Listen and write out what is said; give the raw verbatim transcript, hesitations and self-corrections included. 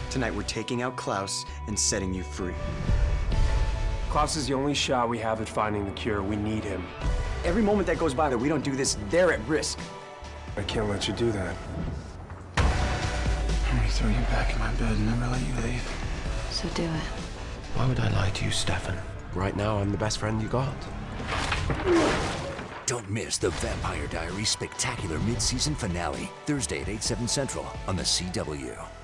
Tonight we're taking out Klaus and setting you free. Klaus is the only shot we have at finding the cure. We need him. Every moment that goes by that we don't do this, they're at risk. I can't let you do that. I'm gonna throw you back in my bed and never let you leave. So do it. Why would I lie to you, Stefan? Right now, I'm the best friend you got. Don't miss the Vampire Diaries spectacular mid-season finale, Thursday at eight, seven Central on the C W.